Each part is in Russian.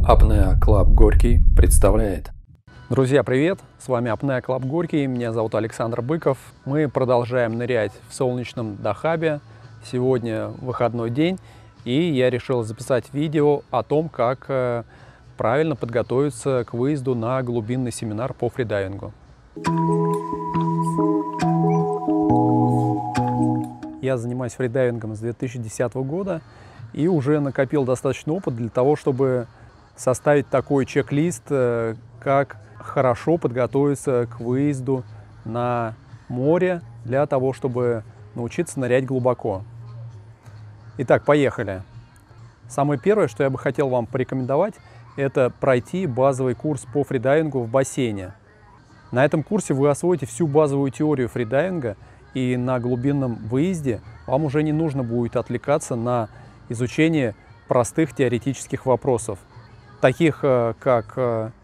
Apnea Club Горький представляет. Друзья, привет! С вами Apnea Club Горький, меня зовут Александр Быков. Мы продолжаем нырять в солнечном Дахабе. Сегодня выходной день, и я решил записать видео о том, как правильно подготовиться к выезду на глубинный семинар по фридайвингу. Я занимаюсь фридайвингом с 2010 года и уже накопил достаточно опыта для того, чтобы составить такой чек-лист, как хорошо подготовиться к выезду на море для того, чтобы научиться нырять глубоко. Итак, поехали. Самое первое, что я бы хотел вам порекомендовать, это пройти базовый курс по фридайвингу в бассейне. На этом курсе вы освоите всю базовую теорию фридайвинга, и на глубинном выезде вам уже не нужно будет отвлекаться на изучение простых теоретических вопросов, таких как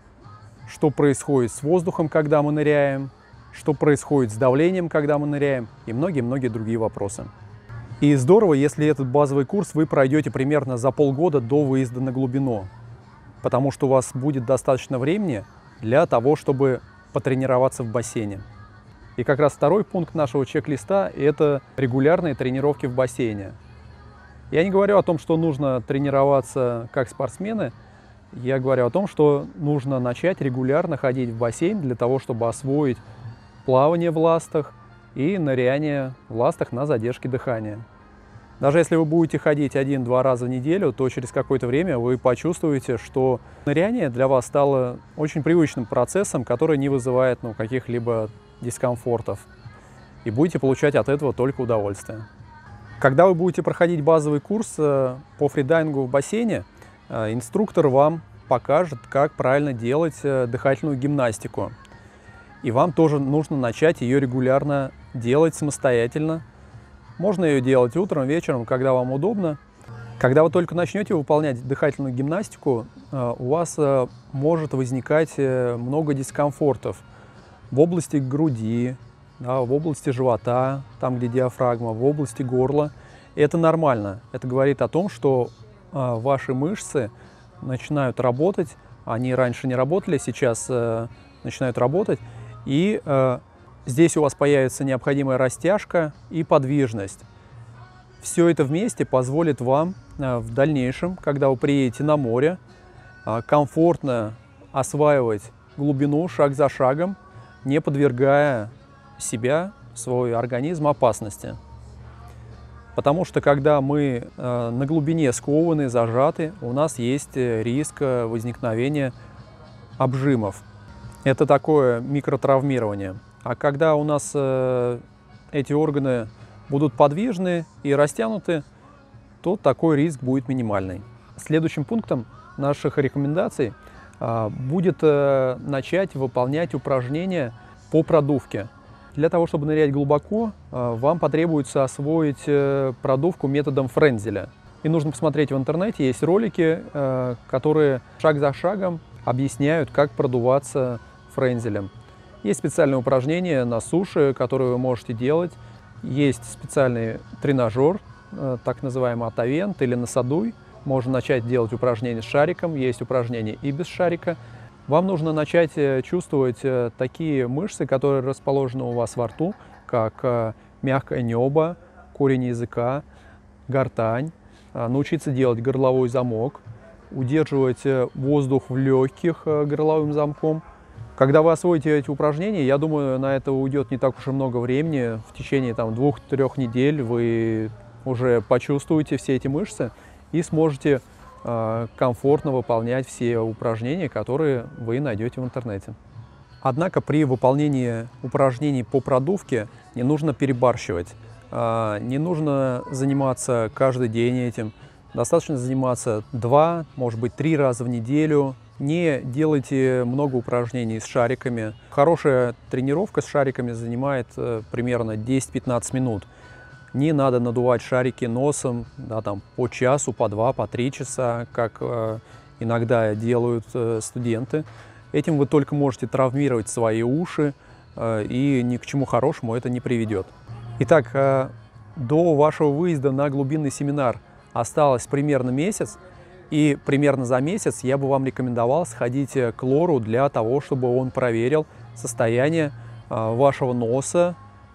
что происходит с воздухом, когда мы ныряем, что происходит с давлением, когда мы ныряем, и многие-многие другие вопросы. И здорово, если этот базовый курс вы пройдете примерно за полгода до выезда на глубину, потому что у вас будет достаточно времени для того, чтобы потренироваться в бассейне. И как раз второй пункт нашего чек-листа – это регулярные тренировки в бассейне. Я не говорю о том, что нужно тренироваться как спортсмены, я говорю о том, что нужно начать регулярно ходить в бассейн для того, чтобы освоить плавание в ластах и ныряние в ластах на задержке дыхания. Даже если вы будете ходить 1-2 раза в неделю, то через какое-то время вы почувствуете, что ныряние для вас стало очень привычным процессом, который не вызывает каких-либо дискомфортов. И будете получать от этого только удовольствие. Когда вы будете проходить базовый курс по фридайвингу в бассейне, инструктор вам покажет, как правильно делать дыхательную гимнастику. И вам тоже нужно начать ее регулярно делать самостоятельно. Можно ее делать утром, вечером, когда вам удобно. Когда вы только начнете выполнять дыхательную гимнастику, у вас может возникать много дискомфортов в области груди, в области живота, там, где диафрагма, в области горла. И это нормально. Это говорит о том, что ваши мышцы начинают работать, они раньше не работали, сейчас начинают работать, и здесь у вас появится необходимая растяжка и подвижность. Все это вместе позволит вам в дальнейшем, когда вы приедете на море, комфортно осваивать глубину шаг за шагом, не подвергая себя, свой организм опасности. Потому что когда мы на глубине скованы, зажаты, у нас есть риск возникновения обжимов. Это такое микротравмирование. А когда у нас эти органы будут подвижны и растянуты, то такой риск будет минимальный. Следующим пунктом наших рекомендаций будет начать выполнять упражнения по продувке. Для того, чтобы нырять глубоко, вам потребуется освоить продувку методом Френзеля. И нужно посмотреть в интернете, есть ролики, которые шаг за шагом объясняют, как продуваться Френзелем. Есть специальные упражнения на суше, которые вы можете делать. Есть специальный тренажер, так называемый атавент или насадуй. Можно начать делать упражнения с шариком, есть упражнения и без шарика. Вам нужно начать чувствовать такие мышцы, которые расположены у вас во рту, как мягкое небо, корень языка, гортань. Научиться делать горловой замок, удерживать воздух в легких горловым замком. Когда вы освоите эти упражнения, я думаю, на это уйдет не так уж и много времени. В течение 2-3 недель вы уже почувствуете все эти мышцы и сможете комфортно выполнять все упражнения, которые вы найдете в интернете. Однако при выполнении упражнений по продувке не нужно перебарщивать, не нужно заниматься каждый день этим. Достаточно заниматься 2, может быть 3 раза в неделю. Не делайте много упражнений с шариками. Хорошая тренировка с шариками занимает примерно 10-15 минут. Не надо надувать шарики носом по часу, по 2, по 3 часа, как иногда делают студенты. Этим вы только можете травмировать свои уши, и ни к чему хорошему это не приведет. Итак, до вашего выезда на глубинный семинар осталось примерно месяц. И примерно за месяц я бы вам рекомендовал сходить к лору для того, чтобы он проверил состояние вашего носа,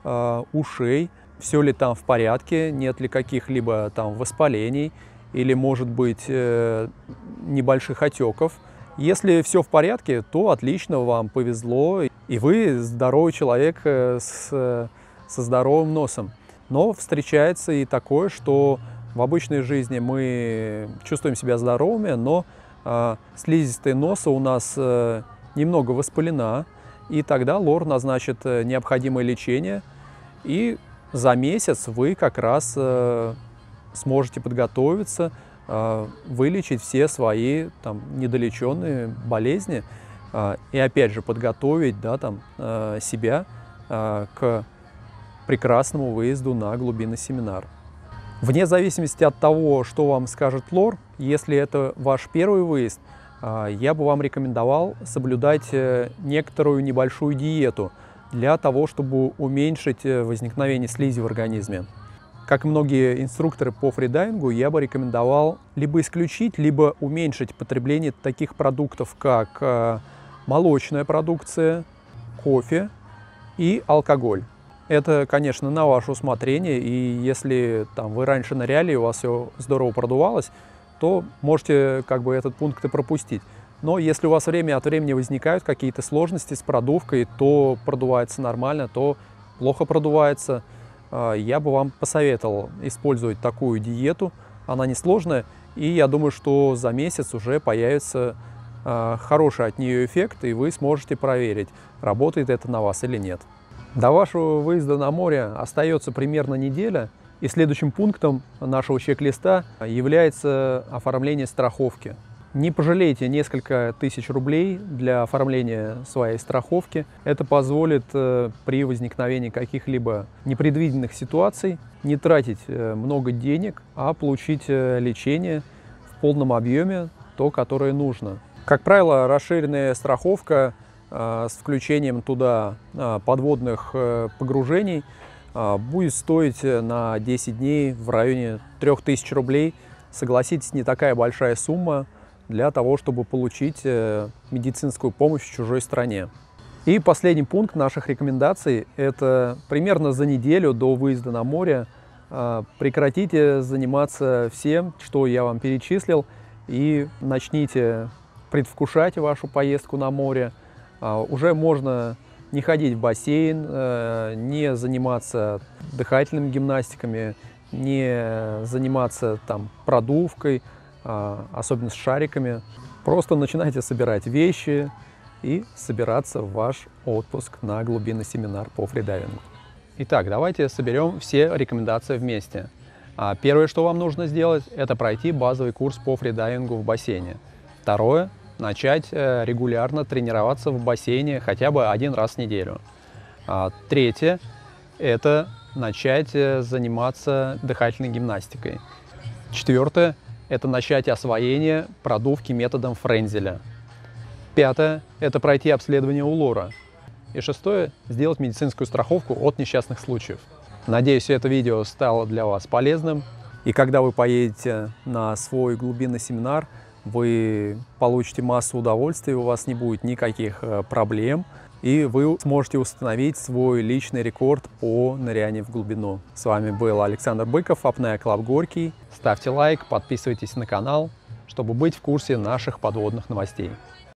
ушей, все ли там в порядке, нет ли каких-либо там воспалений или, может быть, небольших отеков. Если все в порядке, то отлично, вам повезло, и вы здоровый человек со здоровым носом. Но встречается и такое, что в обычной жизни мы чувствуем себя здоровыми, но слизистая носа у нас немного воспалена, и тогда лор назначит необходимое лечение, и за месяц вы как раз сможете подготовиться, вылечить все свои там недолеченные болезни и опять же подготовить, да, там, себя к прекрасному выезду на глубинный семинар. Вне зависимости от того, что вам скажет лор, если это ваш первый выезд, я бы вам рекомендовал соблюдать некоторую небольшую диету для того, чтобы уменьшить возникновение слизи в организме. Как и многие инструкторы по фридайвингу, я бы рекомендовал либо исключить, либо уменьшить потребление таких продуктов, как молочная продукция, кофе и алкоголь. Это, конечно, на ваше усмотрение, и если там, вы раньше ныряли и у вас все здорово продувалось, то можете как бы этот пункт и пропустить. Но если у вас время от времени возникают какие-то сложности с продувкой, то продувается нормально, то плохо продувается, я бы вам посоветовал использовать такую диету. Она несложная, и я думаю, что за месяц уже появится хороший от нее эффект, и вы сможете проверить, работает это на вас или нет. До вашего выезда на море остается примерно неделя, и следующим пунктом нашего чек-листа является оформление страховки. Не пожалейте несколько тысяч рублей для оформления своей страховки. Это позволит при возникновении каких-либо непредвиденных ситуаций не тратить много денег, а получить лечение в полном объеме, то, которое нужно. Как правило, расширенная страховка с включением туда подводных погружений будет стоить на 10 дней в районе 3000 рублей. Согласитесь, не такая большая сумма для того, чтобы получить медицинскую помощь в чужой стране. И последний пункт наших рекомендаций – это примерно за неделю до выезда на море прекратите заниматься всем, что я вам перечислил, и начните предвкушать вашу поездку на море. Уже можно не ходить в бассейн, не заниматься дыхательными гимнастиками, не заниматься там продувкой, особенно с шариками. Просто начинайте собирать вещи и собираться в ваш отпуск на глубинный семинар по фридайвингу. Итак, давайте соберем все рекомендации вместе. Первое, что вам нужно сделать, это пройти базовый курс по фридайвингу в бассейне. Второе, начать регулярно тренироваться в бассейне хотя бы один раз в неделю. Третье, это начать заниматься дыхательной гимнастикой. Четвертое, это начать освоение продувки методом Френзеля. Пятое – это пройти обследование у лора. И шестое – сделать медицинскую страховку от несчастных случаев. Надеюсь, это видео стало для вас полезным. И когда вы поедете на свой глубинный семинар, вы получите массу удовольствия, у вас не будет никаких проблем, и вы сможете установить свой личный рекорд по нырянию в глубину. С вами был Александр Быков, Apnea Club Горький. Ставьте лайк, подписывайтесь на канал, чтобы быть в курсе наших подводных новостей.